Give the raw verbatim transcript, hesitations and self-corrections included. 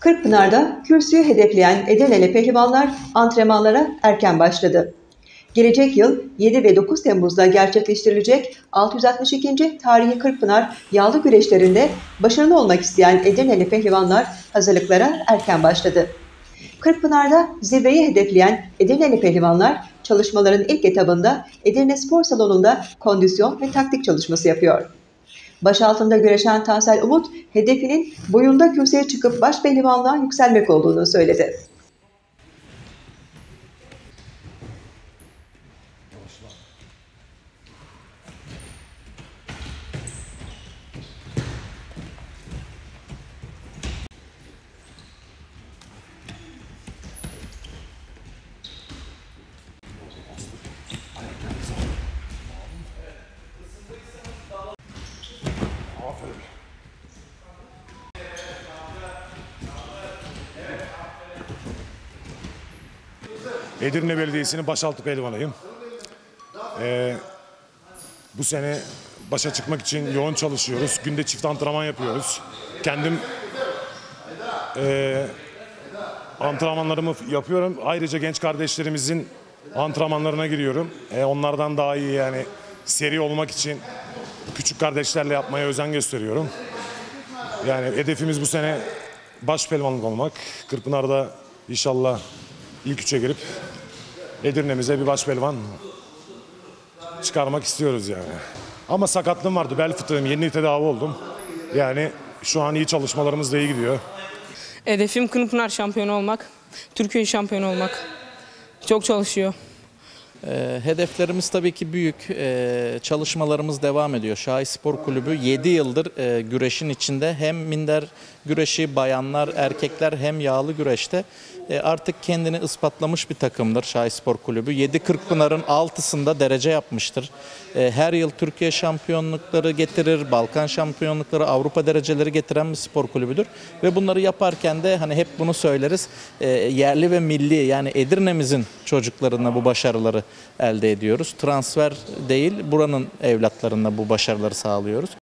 Kırkpınar'da kürsüyü hedefleyen Edirneli pehlivanlar antrenmanlara erken başladı. Gelecek yıl yedi ve dokuz Temmuz'da gerçekleştirilecek altı yüz altmış ikinci tarihi Kırkpınar yağlı güreşlerinde başarılı olmak isteyen Edirneli pehlivanlar hazırlıklara erken başladı. Kırkpınar'da zirveyi hedefleyen Edirneli pehlivanlar çalışmaların ilk etabında Edirne Spor Salonu'nda kondisyon ve taktik çalışması yapıyor. Baş altında güreşen Tansel Umut, hedefinin boyunda kürsüye çıkıp baş pehlivanlığa yükselmek olduğunu söyledi. Edirne Belediyesi'nin başaltı pehlivanıyım. Ee, bu sene başa çıkmak için yoğun çalışıyoruz. Günde çift antrenman yapıyoruz. Kendim e, antrenmanlarımı yapıyorum. Ayrıca genç kardeşlerimizin antrenmanlarına giriyorum. E, onlardan daha iyi, yani seri olmak için küçük kardeşlerle yapmaya özen gösteriyorum. Yani hedefimiz bu sene baş pehlivanlık olmak. Kırkpınar'da inşallah ilk üçe girip Edirne'mize bir baş pehlivan çıkarmak istiyoruz yani. Ama sakatlığım vardı, bel fıtığım, yeni tedavi oldum. Yani şu an iyi, çalışmalarımız da iyi gidiyor. Hedefim Kırkpınar şampiyonu olmak, Türkiye şampiyonu olmak. Çok çalışıyor. E, hedeflerimiz tabii ki büyük. E, çalışmalarımız devam ediyor. Şahi Spor Kulübü yedi yıldır e, güreşin içinde, hem minder güreşi, bayanlar, erkekler, hem yağlı güreşte e, artık kendini ispatlamış bir takımdır Şahi Spor Kulübü. yedi Kırkpınar'ın altısında derece yapmıştır. E, her yıl Türkiye şampiyonlukları getirir, Balkan şampiyonlukları, Avrupa dereceleri getiren bir spor kulübüdür. Ve bunları yaparken de hani hep bunu söyleriz, e, yerli ve milli, yani Edirne'mizin çocuklarına bu başarıları elde ediyoruz. Transfer değil, buranın evlatlarına bu başarıları sağlıyoruz.